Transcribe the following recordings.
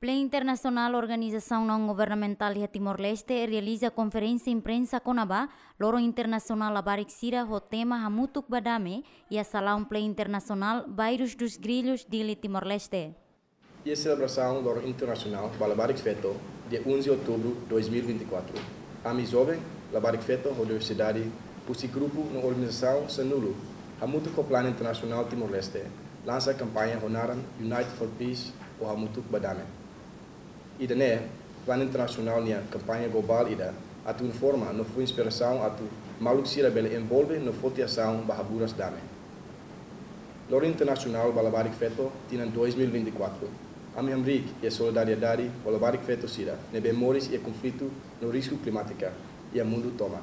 Plano Internacional Organização Não Governamental de Timor-Leste realiza conferência imprensa com a Loro Internacional Abarixira o tema Hamutuk Badame e a Salão Plano Internacional Bairros dos Grilhos de Timor-Leste. E a celebração Loro Internacional Balabarik Feto, dia 11 de outubro de 2024. A mi jovem, Labarik Feto, Universidade, o grupo na organização Sanulo, Hamutuk o Plano Internacional Timor-Leste, lança a campanha Honaran United for Peace ou Hamutuk Badame. Ida né, Plano Internacional nia campanha global ida, atu informa no foi inspiração atu maluk sira bele envolve no fotiação bahaburas dame. Loro Internacional Balabarik Feto tina 2024. A membric e a solidariedade Balabarik Feto sira, ne memórias e conflito no risco climática e a mundo toma.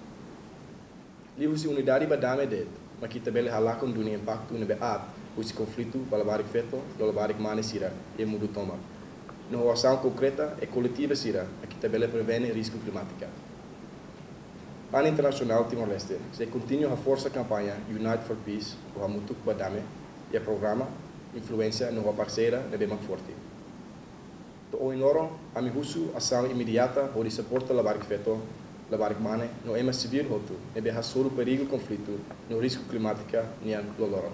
Livros unidade badame det, mas kita bele halakon dunia impacto nebe at, usi conflito Balabarik Feto, Balabarik mane sira e mundo toma. No ação concreta e coletiva sira, a que também previne risco climático. Plano Internacional Timor-Leste se continua a força campanha United for Peace, o Hamutuk Badame, e a programa influência no parceira de bem forte. To inoro a mi husu ação imediata onde suporta Labarik Feto, Labarik Mane, no ema civil hotu, nebe hasuru perigo conflito no risco climático nian loloron.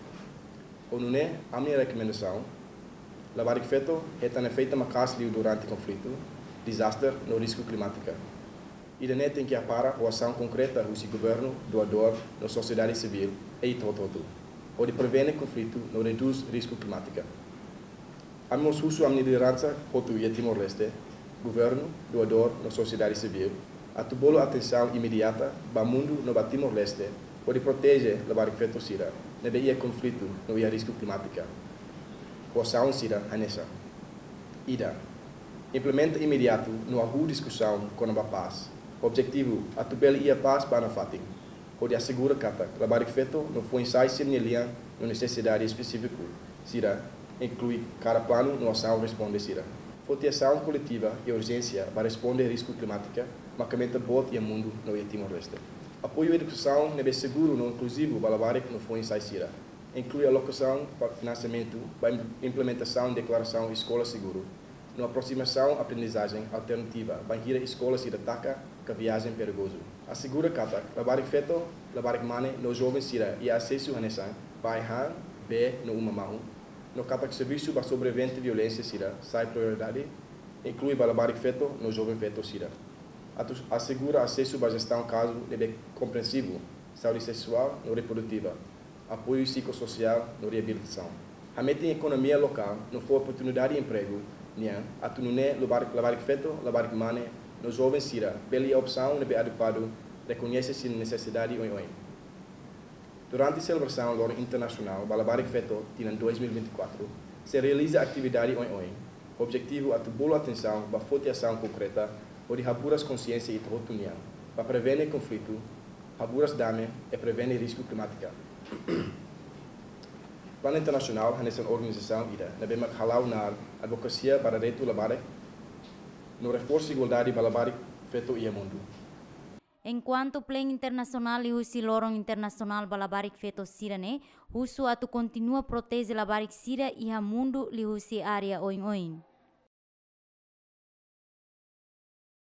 O não é a minha recomendação. Labarik Feto é também feita macasliu durante o conflito, desastre no risco climático. E daí tem que aparar a ação concreta do governo, doador, na sociedade civil e todo, onde prevene conflito no reduz risco climático. A minha uso a minha liderança, Hotu e Timor-Leste, governo, doador, na sociedade civil, a tubolo atenção imediata para o mundo no Timor-Leste, onde protege Labarik Feto sira, nebe ia conflito no ia risco climático. Ação sira anessa. Ida. Implementa imediato no agu discussão com a paz. Objetivo, a tubel ia paz para a fating. Onde assegura que Labarik Feto não foi ensaio sinalian na necessidade específica. Sira, inclui cada plano no ação responde sira. Fotiação coletiva e urgência para responder risco climático, macamenta bot e mundo no Timor-Leste. Apoio à educação nebe seguro no inclusivo Balabarik não foi ensaio sira. Inclui a alocação para financiamento para implementação de declaração escola seguro, na aproximação aprendizagem alternativa para ir a escolas e ataca que viagem perigoso. Assegura que Labarik Feto, Labarik Mane, no jovem sira e acesso a nessa para han b no uma mão, no cata serviço para sobrevivente violência sira, sai prioridade, inclui Labarik Feto no jovem Feto sira. Assegura acesso para gestão caso de compreensivo, saúde sexual e reprodutiva. Apoio psicossocial na reabilitação. A meta em economia local não foi oportunidade de emprego, nem a tunune Labarik Feto, Labarik Mane, nos jovens sira, pela opção de adequado, reconhece-se necessidade oi. Durante a celebração do Loro Internacional, Balabarik Feto, em 2024, se realiza atividade oi. Objetivo é tubulo atenção para fotiação concreta, onde raburas consciência e trotunian, para prevenir conflito, raburas dame e prevenir risco climático. Plano Internacional é uma organização ida, na bem halau na advocacia para direito Labarik, no reforço de igualdade Balabarik Feto e mundo. Enquanto o Plano Internacional e o Loro Internacional Balabarik Feto sirane, o atu continua a proteger Labarik sira e a mundo li área oin.